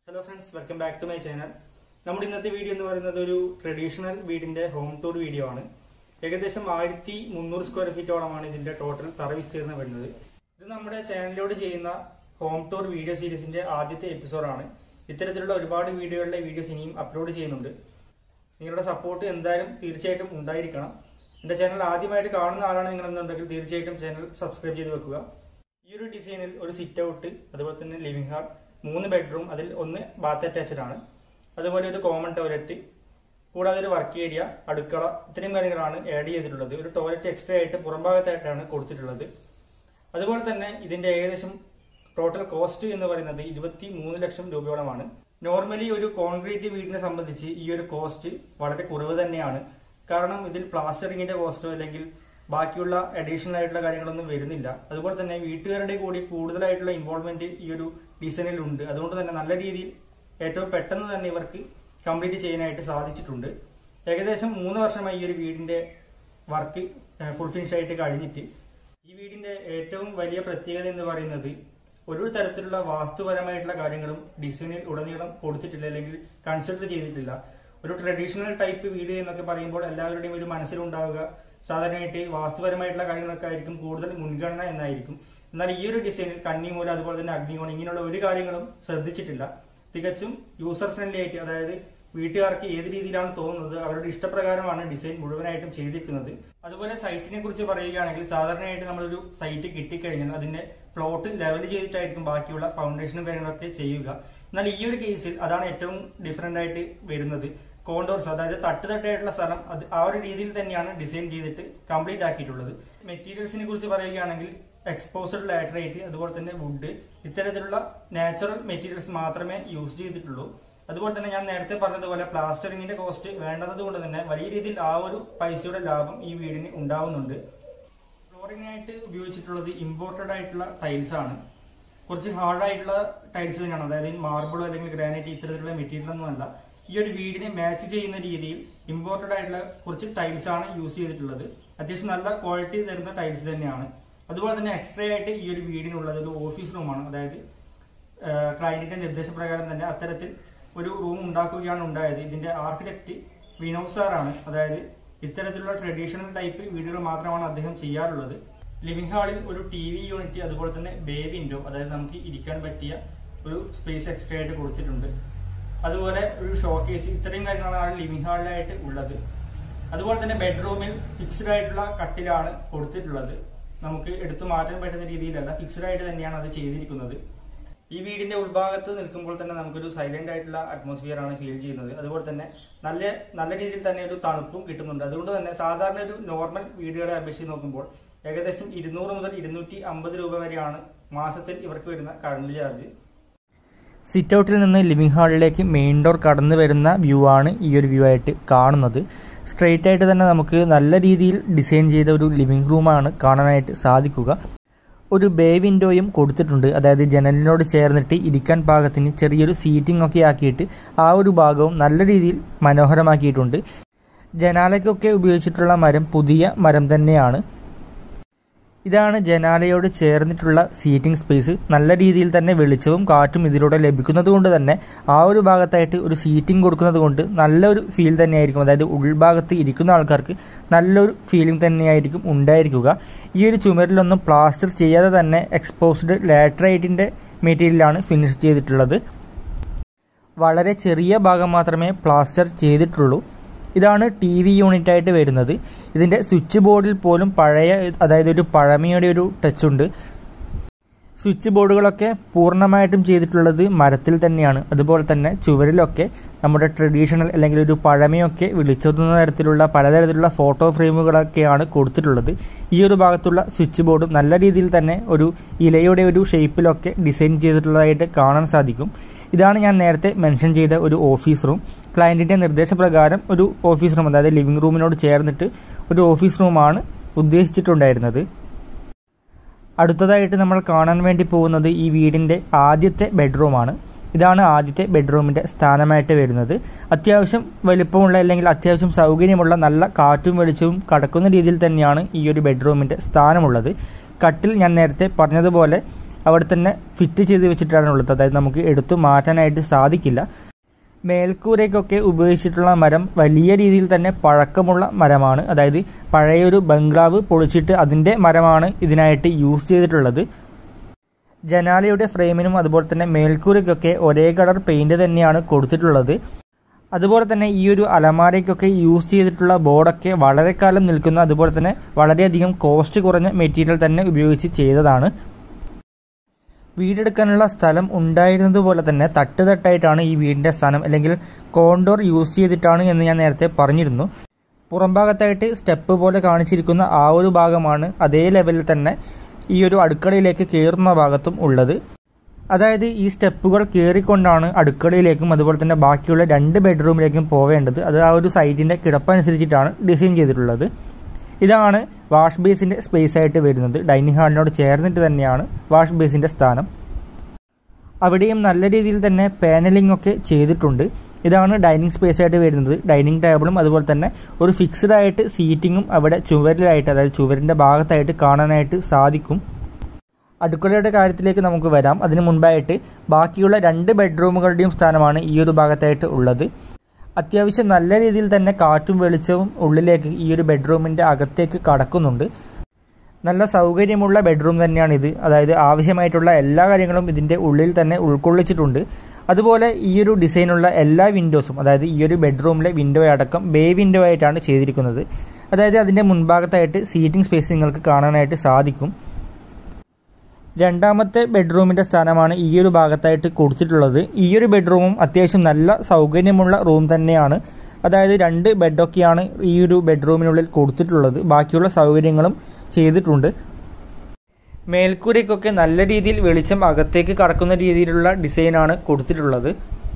Hello friends, welcome back to my channel. നമ്മുടെ ഇന്നത്തെ video എന്ന് പറയുന്നത് ഒരു ട്രഡീഷണൽ വീടിന്റെ ഹോം ടൂർ വീഡിയോ ആണ്. ഏകദേശം 1300 സ്ക്വയർ ഫീറ്റോളമാണ് ഇതിന്റെ ടോട്ടൽ തറ വിസ്തീർണ്ണം വരുന്നത്. ഇത് നമ്മുടെ ചാനലിലൂടെ ചെയ്യുന്ന ഹോം ടൂർ വീഡിയോ സീരീസിന്റെ ആദ്യത്തെ എപ്പിസോഡാണ്. ഇത്തരത്തിലുള്ള ഒരുപാട് വീഡിയോകളുടെ വീഡിയോസ് ഇനിയും അപ്ലോഡ് ചെയ്യുന്നുണ്ട്. നിങ്ങളുടെ സപ്പോർട്ട് എന്തായാലും തീർച്ചയായിട്ടും ഉണ്ടായിരിക്കണം. എന്റെ ചാനൽ ആദ്യമായിട്ട് കാണുന്ന ആളാണ് നിങ്ങളെന്നുണ്ടെങ്കിൽ തീർച്ചയായിട്ടും ചാനൽ സബ്സ്ക്രൈബ് ചെയ്ത് വെക്കുക. ഈ ഒരു ഡിസൈനിൽ ഒരു സിറ്റ് ഔട്ട്, അതുപോലെ തന്നെ ലിവിംഗ് ഹാൾ, 3 ബെഡ്റൂം, അതിൽ 1 ബാത്ത് അറ്റാച്ച്ഡ് ആണ്. അതുപോലെ ഒരു കോമൺ ടോയ്ലറ്റ്, കൂടാതെ ഒരു വർക്ക് ഏരിയ, അടുക്കള, ഇത്രയും കാര്യങ്ങളാണ് ആഡ് ചെയ്തിട്ടുള്ളത്. ഒരു ടോയ്ലറ്റ് എക്സ്ട്രാ ആയിട്ട് പുറംഭാഗത്തായിട്ടാണ് കൊടുത്തിട്ടുള്ളത്. അതുപോലെ തന്നെ ഇതിന്റെ ഏകദേശം ടോട്ടൽ കോസ്റ്റ് എന്ന് പറയുന്നത് 23 ലക്ഷം രൂപയോളമാണ്. നോർമലി ഒരു കോൺക്രീറ്റ് വീടിനെ സംബന്ധിച്ച് ഈ ഒരു കോസ്റ്റ് വളരെ കുറവ് തന്നെയാണ്. കാരണം ഇതിൽ പ്ലാസ്റ്ററിങ്ങിന്റെ കോസ്റ്റോ അല്ലെങ്കിൽ ബാക്കിയുള്ള അഡീഷണൽ ആയിട്ടുള്ള കാര്യങ്ങളൊന്നും വരുന്നില്ല. അതുപോലെ തന്നെ വീട്ടുകാരുടെ കൂടി കൂടുതലായിട്ടുള്ള ഇൻവോൾവ്മെന്റ് ഈ ഒരു ഡിസൈനിൽ ഉണ്ട്. അതുകൊണ്ട് തന്നെ നല്ല രീതിയിൽ ഏറ്റവും പെട്ടെന്ന് തന്നെ ഇവർക്ക് കംപ്ലീറ്റ് ചെയ്യാനായിട്ട് സാധിച്ചിട്ടുണ്ട്. ഏകദേശം 3 വർഷമായി ഈ ഒരു വീടിന്റെ വർക്ക് ഫുൾ ഫിനിഷ് ആയിട്ട് കഴിഞ്ഞിട്ട്. ഈ വീടിന്റെ ഏറ്റവും വലിയ പ്രത്യേകത എന്ന് പറയുന്നത് ഒരു തരത്തിലുള്ള വാസ്തുപരമായിട്ടുള്ള കാര്യങ്ങളും ഡിസൈനിൽ ഉടനീളം കൊടുത്തിട്ടില്ല, അല്ലെങ്കിൽ കൺസിഡർ ചെയ്തിട്ടില്ല. ഒരു ട്രഡീഷണൽ ടൈപ്പ് വീട് എന്നൊക്കെ പറയുമ്പോൾ എല്ലാവരുടെയും ഒരു മനസ്സിലുണ്ടാവുക സാധാരണയായിട്ട് വാസ്തുപരമായിട്ടുള്ള കാര്യങ്ങളൊക്കെ ആയിരിക്കും കൂടുതൽ മുൻഗണന എന്നായിരിക്കും. എന്നാൽ ഈ ഒരു ഡിസൈനിൽ കന്നിമൂല, അതുപോലെ തന്നെ അഗ്നികോണം, ഇങ്ങനെയുള്ള ഒരു കാര്യങ്ങളും ശ്രദ്ധിച്ചിട്ടില്ല. തികച്ചും യൂസർ ഫ്രണ്ട്ലി ആയിട്ട്, അതായത് വീട്ടുകാർക്ക് ഏത് രീതിയിലാണ് തോന്നുന്നത് അവരുടെ ഇഷ്ടപ്രകാരമാണ് ഡിസൈൻ മുഴുവനായിട്ടും ചെയ്തിരിക്കുന്നത്. അതുപോലെ സൈറ്റിനെ കുറിച്ച് പറയുകയാണെങ്കിൽ സാധാരണയായിട്ട് നമ്മളൊരു സൈറ്റ് കിട്ടിക്കഴിഞ്ഞാൽ അതിന്റെ പ്ലോട്ട് ലെവൽ ചെയ്തിട്ടായിരിക്കും ബാക്കിയുള്ള ഫൗണ്ടേഷനും കാര്യങ്ങളൊക്കെ ചെയ്യുക. എന്നാൽ ഈ ഒരു കേസിൽ അതാണ് ഏറ്റവും ഡിഫറെന്റ് ആയിട്ട് വരുന്നത്. കോണ്ടോർസ്, അതായത് തട്ടുതട്ടായിട്ടുള്ള സ്ഥലം, അത് ആ ഒരു രീതിയിൽ തന്നെയാണ് ഡിസൈൻ ചെയ്തിട്ട് കംപ്ലീറ്റ് ആക്കിയിട്ടുള്ളത്. മെറ്റീരിയൽസിനെ കുറിച്ച് പറയുകയാണെങ്കിൽ എക്സ്പോസ്ഡ് ലാറ്ററൈറ്റ്, അതുപോലെ തന്നെ വുഡ്, ഇത്തരത്തിലുള്ള നാച്ചുറൽ മെറ്റീരിയൽസ് മാത്രമേ യൂസ് ചെയ്തിട്ടുള്ളൂ. അതുപോലെ തന്നെ ഞാൻ നേരത്തെ പറഞ്ഞതുപോലെ പ്ലാസ്റ്ററിങ്ങിന്റെ കോസ്റ്റ് വേണ്ടത് കൊണ്ട് തന്നെ വലിയ രീതിയിൽ ആ ഒരു പൈസയുടെ ലാഭം ഈ വീടിന് ഉണ്ടാവുന്നുണ്ട്. ഫ്ലോറിംഗിനായിട്ട് ഉപയോഗിച്ചിട്ടുള്ളത് ഇമ്പോർട്ടഡ് ആയിട്ടുള്ള ടൈൽസ് ആണ്. കുറച്ച് ഹാർഡായിട്ടുള്ള ടൈൽസ് തന്നെയാണ്, അതായത് മാർബിളോ അല്ലെങ്കിൽ ഗ്രാനൈറ്റ് ഇത്തരത്തിലുള്ള മെറ്റീരിയൽ ഒന്നുമല്ല. ഈ ഒരു വീടിനെ മാച്ച് ചെയ്യുന്ന രീതിയിൽ ഇമ്പോർട്ടഡ് ആയിട്ടുള്ള കുറച്ച് ടൈൽസ് ആണ് യൂസ് ചെയ്തിട്ടുള്ളത്. അത്യാവശ്യം നല്ല ക്വാളിറ്റി തരുന്ന ടൈൽസ് തന്നെയാണ്. അതുപോലെ തന്നെ എക്സ്ട്രാ ആയിട്ട് ഈ ഒരു വീടിനുള്ളത് ഒരു ഓഫീസ് റൂമാണ്. അതായത് ക്ലയന്റിന്റെ നിർദ്ദേശപ്രകാരം തന്നെ അത്തരത്തിൽ ഒരു റൂം ഉണ്ടാക്കുകയാണ് ഉണ്ടായത്. ഇതിന്റെ ആർക്കിടെക്ട് വിനോദ് സാറാണ്. അതായത് ഇത്തരത്തിലുള്ള ട്രഡീഷണൽ ടൈപ്പ് വീടുകൾ മാത്രമാണ് അദ്ദേഹം ചെയ്യാറുള്ളത്. ലിവിംഗ് ഹാളിൽ ഒരു TV യൂണിറ്റ്, അതുപോലെ തന്നെ ബേ വിൻഡോ, അതായത് നമുക്ക് ഇരിക്കാൻ പറ്റിയ ഒരു സ്പേസ് എക്സ്ട്രാ ആയിട്ട് കൊടുത്തിട്ടുണ്ട്. അതുപോലെ ഒരു ഷോക്കേസ്, ഇത്രയും കാര്യങ്ങളാണ് ലിവിംഗ് ഹാളിലായിട്ട് ഉള്ളത്. അതുപോലെ തന്നെ ബെഡ്റൂമിൽ ഫിക്സ്ഡ് ആയിട്ടുള്ള കട്ടിലാണ് കൊടുത്തിട്ടുള്ളത്. നമുക്ക് എടുത്തു മാറ്റാൻ പറ്റുന്ന രീതിയിലല്ല, ഫിക്സ്ഡ് ആയിട്ട് തന്നെയാണ് അത് ചെയ്തിരിക്കുന്നത്. ഈ വീടിന്റെ ഉൾഭാഗത്ത് നിൽക്കുമ്പോൾ തന്നെ നമുക്കൊരു സൈലന്റ് ആയിട്ടുള്ള അറ്റ്മോസ്ഫിയർ ആണ് ഫീൽ ചെയ്യുന്നത്. അതുപോലെ തന്നെ നല്ല രീതിയിൽ തന്നെ ഒരു തണുപ്പും കിട്ടുന്നുണ്ട്. അതുകൊണ്ട് തന്നെ സാധാരണ ഒരു നോർമൽ വീടുകളെ അപേക്ഷിച്ച് നോക്കുമ്പോൾ ഏകദേശം 200 മുതൽ 250 രൂപ വരെയാണ് മാസത്തിൽ ഇവർക്ക് വരുന്ന കറണ്ട് ചാർജ്. സിറ്റ് ഔട്ടിൽ നിന്ന് ലിവിംഗ് ഹാളിലേക്ക് മെയിൻ ഡോർ കടന്നു വരുന്ന വ്യൂ ആണ് ഈ ഒരു വ്യൂ ആയിട്ട് കാണുന്നത്. സ്ട്രെയിറ്റ് ആയിട്ട് തന്നെ നമുക്ക് നല്ല രീതിയിൽ ഡിസൈൻ ചെയ്ത ഒരു ലിവിംഗ് റൂമാണ് കാണാനായിട്ട് സാധിക്കുക. ഒരു ബേ വിൻഡോയും കൊടുത്തിട്ടുണ്ട്. അതായത് ജനലിനോട് ചേർന്നിട്ട് ഇരിക്കാൻ പാകത്തിന് ചെറിയൊരു സീറ്റിംഗ് ഒക്കെ ആക്കിയിട്ട് ആ ഒരു ഭാഗവും നല്ല രീതിയിൽ മനോഹരമാക്കിയിട്ടുണ്ട്. ജനാലയ്ക്കൊക്കെ ഉപയോഗിച്ചിട്ടുള്ള മരം പുതിയ മരം തന്നെയാണ്. ഇതാണ് ജനാലയോട് ചേർന്നിട്ടുള്ള സീറ്റിംഗ് സ്പേസ്. നല്ല രീതിയിൽ തന്നെ വെളിച്ചവും കാറ്റും ഇതിലൂടെ ലഭിക്കുന്നത് കൊണ്ട് തന്നെ ആ ഒരു ഭാഗത്തായിട്ട് ഒരു സീറ്റിംഗ് കൊടുക്കുന്നത് കൊണ്ട് നല്ലൊരു ഫീൽ തന്നെയായിരിക്കും. അതായത് ഉൾഭാഗത്ത് ഇരിക്കുന്ന ആൾക്കാർക്ക് നല്ലൊരു ഫീലിംഗ് തന്നെയായിരിക്കും ഉണ്ടായിരിക്കുക. ഈ ഒരു ചുമരിലൊന്നും പ്ലാസ്റ്റർ ചെയ്യാതെ തന്നെ എക്സ്പോസ്ഡ് ലാറ്ററൈറ്റിന്റെ മെറ്റീരിയലാണ് ഫിനിഷ് ചെയ്തിട്ടുള്ളത്. വളരെ ചെറിയ ഭാഗം മാത്രമേ പ്ലാസ്റ്റർ ചെയ്തിട്ടുള്ളൂ. ഇതാണ് TV യൂണിറ്റ് ആയിട്ട് വരുന്നത്. ഇതിന്റെ സ്വിച്ച് ബോർഡിൽ പോലും പഴയ, അതായത് ഒരു പഴമയുടെ ഒരു ടച്ച് ഉണ്ട്. സ്വിച്ച് ബോർഡുകളൊക്കെ പൂർണ്ണമായിട്ടും ചെയ്തിട്ടുള്ളത് മരത്തിൽ തന്നെയാണ്. അതുപോലെ തന്നെ ചുവരിലൊക്കെ നമ്മുടെ ട്രഡീഷണൽ അല്ലെങ്കിൽ ഒരു പഴമയൊക്കെ വിളിച്ചോതുന്ന തരത്തിലുള്ള പലതരത്തിലുള്ള ഫോട്ടോ ഫ്രെയിമുകളൊക്കെയാണ് കൊടുത്തിട്ടുള്ളത്. ഈ ഒരു ഭാഗത്തുള്ള സ്വിച്ച് ബോർഡും നല്ല രീതിയിൽ തന്നെ ഒരു ഇലയുടെ ഒരു ഷേപ്പിലൊക്കെ ഡിസൈൻ ചെയ്തിട്ടുള്ളതായിട്ട് കാണാൻ സാധിക്കും. ഇതാണ് ഞാൻ നേരത്തെ മെൻഷൻ ചെയ്ത ഒരു ഓഫീസ് റൂം. ക്ലയന്റിന്റെ നിർദ്ദേശപ്രകാരം ഒരു ഓഫീസ് റൂം, അതായത് ലിവിംഗ് റൂമിനോട് ചേർന്നിട്ട് ഒരു ഓഫീസ് റൂമാണ് ഉദ്ദേശിച്ചിട്ടുണ്ടായിരുന്നത്. അടുത്തതായിട്ട് നമ്മൾ കാണാൻ വേണ്ടി പോകുന്നത് ഈ വീടിന്റെ ആദ്യത്തെ ബെഡ്റൂമാണ്. ഇതാണ് ആദ്യത്തെ ബെഡ്റൂമിന്റെ സ്ഥാനമായിട്ട് വരുന്നത്. അത്യാവശ്യം വലിപ്പമുള്ള, അല്ലെങ്കിൽ അത്യാവശ്യം സൗകര്യമുള്ള, നല്ല കാറ്റും വെളിച്ചവും കടക്കുന്ന രീതിയിൽ തന്നെയാണ് ഈ ഒരു ബെഡ്റൂമിന്റെ സ്ഥാനമുള്ളത്. കട്ടിൽ ഞാൻ നേരത്തെ പറഞ്ഞതുപോലെ അവിടെ തന്നെ ഫിറ്റ് ചെയ്ത് വെച്ചിട്ടാണ് ഉള്ളത്. അതായത് നമുക്ക് എടുത്തു മാറ്റാനായിട്ട് സാധിക്കില്ല. മേൽക്കൂരയ്ക്കൊക്കെ ഉപയോഗിച്ചിട്ടുള്ള മരം വലിയ രീതിയിൽ തന്നെ പഴക്കമുള്ള മരമാണ്. അതായത് പഴയൊരു ബംഗ്ലാവ് പൊളിച്ചിട്ട് അതിൻ്റെ മരമാണ് ഇതിനായിട്ട് യൂസ് ചെയ്തിട്ടുള്ളത്. ജനാലയുടെ ഫ്രെയിമിനും അതുപോലെ തന്നെ മേൽക്കൂരയ്ക്കൊക്കെ ഒരേ കളർ പെയിൻറ് തന്നെയാണ് കൊടുത്തിട്ടുള്ളത്. അതുപോലെ തന്നെ ഈ ഒരു അലമാരയ്ക്കൊക്കെ യൂസ് ചെയ്തിട്ടുള്ള ബോർഡൊക്കെ വളരെ കാലം നിൽക്കുന്ന, അതുപോലെ തന്നെ വളരെയധികം കോസ്റ്റ് കുറഞ്ഞ മെറ്റീരിയൽ തന്നെ ഉപയോഗിച്ച് ചെയ്തതാണ്. വീടെടുക്കാനുള്ള സ്ഥലം ഉണ്ടായിരുന്നതുപോലെ തന്നെ തട്ടായിട്ടാണ് ഈ വീടിൻ്റെ സ്ഥാനം, അല്ലെങ്കിൽ കോണ്ടോർ യൂസ് ചെയ്തിട്ടാണ് എന്ന് ഞാൻ നേരത്തെ പറഞ്ഞിരുന്നു. പുറംഭാഗത്തായിട്ട് സ്റ്റെപ്പ് പോലെ കാണിച്ചിരിക്കുന്ന ആ ഒരു ഭാഗമാണ് അതേ ലെവലിൽ തന്നെ ഈ ഒരു അടുക്കളയിലേക്ക് കയറുന്ന ഭാഗത്തും ഉള്ളത്. അതായത് ഈ സ്റ്റെപ്പുകൾ കയറിക്കൊണ്ടാണ് അടുക്കളയിലേക്കും അതുപോലെ തന്നെ ബാക്കിയുള്ള 2 ബെഡ്റൂമിലേക്കും പോവേണ്ടത്. അത് ആ ഒരു സൈറ്റിൻ്റെ കിടപ്പനുസരിച്ചിട്ടാണ് ഡിസൈൻ ചെയ്തിട്ടുള്ളത്. ഇതാണ് വാഷ് ബേസിൻ്റെ സ്പേസ് ആയിട്ട് വരുന്നത്. ഡൈനിങ് ഹാളിനോട് ചേർന്നിട്ട് തന്നെയാണ് വാഷ് ബേസിൻ്റെ സ്ഥാനം. അവിടെയും നല്ല രീതിയിൽ തന്നെ പാനലിംഗ് ഒക്കെ ചെയ്തിട്ടുണ്ട്. ഇതാണ് ഡൈനിങ് സ്പേസ് ആയിട്ട് വരുന്നത്. ഡൈനിങ് ടേബിളും അതുപോലെ തന്നെ ഒരു ഫിക്സ്ഡ് ആയിട്ട് സീറ്റിങ്ങും അവിടെ ചുവരിലായിട്ട്, അതായത് ചുവരിൻ്റെ ഭാഗത്തായിട്ട് കാണാനായിട്ട് സാധിക്കും. അടുക്കളയുടെ കാര്യത്തിലേക്ക് നമുക്ക് വരാം. അതിനു മുൻപായിട്ട് ബാക്കിയുള്ള 2 ബെഡ്റൂമുകളുടെയും സ്ഥാനമാണ് ഈ ഒരു ഭാഗത്തായിട്ട് ഉള്ളത്. അത്യാവശ്യം നല്ല രീതിയിൽ തന്നെ കാറ്റും വെളിച്ചവും ഉള്ളിലേക്ക് ഈ ഒരു ബെഡ്റൂമിൻ്റെ അകത്തേക്ക് കടക്കുന്നുണ്ട്. നല്ല സൗകര്യമുള്ള ബെഡ്റൂം തന്നെയാണിത്. അതായത് ആവശ്യമായിട്ടുള്ള എല്ലാ കാര്യങ്ങളും ഇതിൻ്റെ ഉള്ളിൽ തന്നെ ഉൾക്കൊള്ളിച്ചിട്ടുണ്ട്. അതുപോലെ ഈ ഒരു ഡിസൈനുള്ള എല്ലാ വിൻഡോസും, അതായത് ഈ ഒരു ബെഡ്റൂമിലെ വിൻഡോ അടക്കം ബേ വിൻഡോ ആയിട്ടാണ് ചെയ്തിരിക്കുന്നത്. അതായത് അതിൻ്റെ മുൻഭാഗത്തായിട്ട് സീറ്റിംഗ് സ്പേസ് നിങ്ങൾക്ക് കാണാനായിട്ട് സാധിക്കും. രണ്ടാമത്തെ ബെഡ്റൂമിൻ്റെ സ്ഥാനമാണ് ഈ ഒരു ഭാഗത്തായിട്ട് കൊടുത്തിട്ടുള്ളത്. ഈ ഒരു ബെഡ്റൂമും അത്യാവശ്യം നല്ല സൗകര്യമുള്ള റൂം തന്നെയാണ്. അതായത് 2 ബെഡൊക്കെയാണ് ഈ ഒരു ബെഡ്റൂമിനുള്ളിൽ കൊടുത്തിട്ടുള്ളത്. ബാക്കിയുള്ള സൗകര്യങ്ങളും ചെയ്തിട്ടുണ്ട്. മേൽക്കൂരയ്ക്കൊക്കെ നല്ല രീതിയിൽ വെളിച്ചം അകത്തേക്ക് കടക്കുന്ന രീതിയിലുള്ള ഡിസൈനാണ് കൊടുത്തിട്ടുള്ളത്.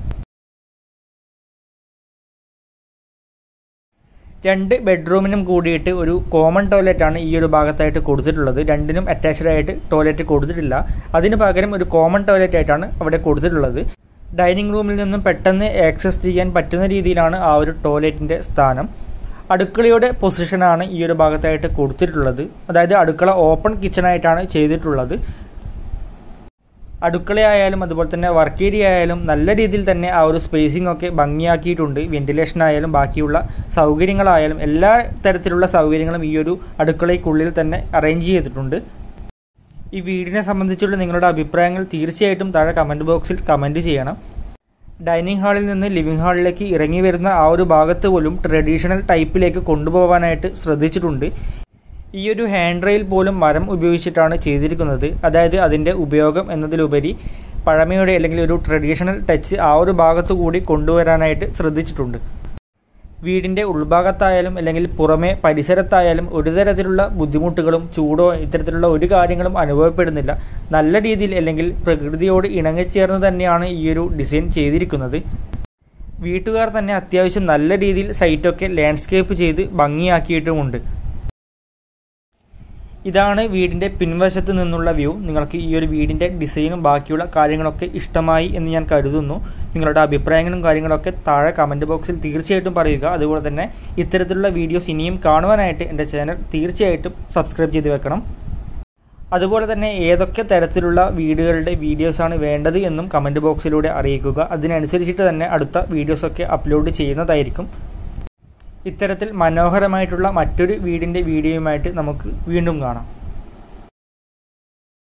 2 ബെഡ്റൂമിനും കൂടിയിട്ട് ഒരു കോമൺ ടോയ്ലറ്റാണ് ഈ ഒരു ഭാഗത്തായിട്ട് കൊടുത്തിട്ടുള്ളത്. രണ്ടിനും അറ്റാച്ച്ഡ് ആയിട്ട് ടോയ്ലറ്റ് കൊടുത്തിട്ടില്ല. അതിന് പകരം ഒരു കോമൺ ടോയ്ലറ്റ് ആയിട്ടാണ് അവിടെ കൊടുത്തിട്ടുള്ളത്. ഡൈനിങ് റൂമിൽ നിന്നും പെട്ടെന്ന് ആക്സസ് ചെയ്യാൻ പറ്റുന്ന രീതിയിലാണ് ആ ഒരു ടോയ്ലറ്റിൻ്റെ സ്ഥാനം. അടുക്കളയുടെ പൊസിഷനാണ് ഈ ഒരു ഭാഗത്തായിട്ട് കൊടുത്തിട്ടുള്ളത്. അതായത് അടുക്കള ഓപ്പൺ കിച്ചണായിട്ടാണ് ചെയ്തിട്ടുള്ളത്. അടുക്കളയായാലും അതുപോലെ തന്നെ വർക്ക് ഏരിയ ആയാലും നല്ല രീതിയിൽ തന്നെ ആ ഒരു സ്പേസിംഗ് ഒക്കെ ഭംഗിയാക്കിയിട്ടുണ്ട്. വെന്റിലേഷൻ ആയാലും ബാക്കിയുള്ള സൗകര്യങ്ങളായാലും എല്ലാ തരത്തിലുള്ള സൗകര്യങ്ങളും ഈ ഒരു അടുക്കളയ്ക്കുള്ളിൽ തന്നെ അറേഞ്ച് ചെയ്തിട്ടുണ്ട്. ഈ വീടിനെ സംബന്ധിച്ചുള്ള നിങ്ങളുടെ അഭിപ്രായങ്ങൾ തീർച്ചയായിട്ടും താഴെ കമൻറ്റ് ബോക്സിൽ കമൻറ്റ് ചെയ്യണം. ഡൈനിങ് ഹാളിൽ നിന്ന് ലിവിംഗ് ഹാളിലേക്ക് ഇറങ്ങി വരുന്ന ആ ഒരു ഭാഗത്ത് പോലും ട്രഡീഷണൽ ടൈപ്പിലേക്ക് കൊണ്ടുപോകാനായിട്ട് ശ്രദ്ധിച്ചിട്ടുണ്ട്. ഈ ഒരു ഹാൻഡ് റെയിൽ പോലും മരം ഉപയോഗിച്ചിട്ടാണ് ചെയ്തിരിക്കുന്നത്. അതായത് അതിൻ്റെ ഉപയോഗം എന്നതിലുപരി പഴമയുടെ അല്ലെങ്കിൽ ഒരു ട്രഡീഷണൽ ടച്ച് ആ ഒരു ഭാഗത്തു കൂടി കൊണ്ടുവരാനായിട്ട് ശ്രദ്ധിച്ചിട്ടുണ്ട്. വീടിൻ്റെ ഉൾഭാഗത്തായാലും അല്ലെങ്കിൽ പുറമെ പരിസരത്തായാലും ഒരു തരത്തിലുള്ള ബുദ്ധിമുട്ടുകളും ചൂടോ ഇത്തരത്തിലുള്ള ഒരു കാര്യങ്ങളും അനുഭവപ്പെടുന്നില്ല. നല്ല രീതിയിൽ അല്ലെങ്കിൽ പ്രകൃതിയോട് ഇണങ്ങിച്ചേർന്ന് തന്നെയാണ് ഈ ഒരു ഡിസൈൻ ചെയ്തിരിക്കുന്നത്. വീട്ടുകാർ തന്നെ അത്യാവശ്യം നല്ല രീതിയിൽ സൈറ്റൊക്കെ ലാൻഡ്സ്കേപ്പ് ചെയ്ത് ഭംഗിയാക്കിയിട്ടുമുണ്ട്. ഇതാണ് വീടിൻ്റെ പിൻവശത്ത് നിന്നുള്ള വ്യൂ. നിങ്ങൾക്ക് ഈ ഒരു വീടിൻ്റെ ഡിസൈനും ബാക്കിയുള്ള കാര്യങ്ങളൊക്കെ ഇഷ്ടമായി എന്ന് ഞാൻ കരുതുന്നു. നിങ്ങളുടെ അഭിപ്രായങ്ങളും കാര്യങ്ങളൊക്കെ താഴെ കമൻറ്റ് ബോക്സിൽ തീർച്ചയായിട്ടും പറയുക. അതുപോലെ തന്നെ ഇത്തരത്തിലുള്ള വീഡിയോസ് ഇനിയും കാണുവാനായിട്ട് എൻ്റെ ചാനൽ തീർച്ചയായിട്ടും സബ്സ്ക്രൈബ് ചെയ്ത് വെക്കണം. അതുപോലെ തന്നെ ഏതൊക്കെ തരത്തിലുള്ള വീടുകളുടെ വീഡിയോസാണ് വേണ്ടത് എന്നും കമൻറ്റ് ബോക്സിലൂടെ അറിയിക്കുക. അതിനനുസരിച്ചിട്ട് തന്നെ അടുത്ത വീഡിയോസൊക്കെ അപ്ലോഡ് ചെയ്യുന്നതായിരിക്കും. ഇത്തരത്തിൽ മനോഹരമായിട്ടുള്ള മറ്റൊരു വീടിൻ്റെ വീഡിയോയുമായിട്ട് നമുക്ക് വീണ്ടും കാണാം.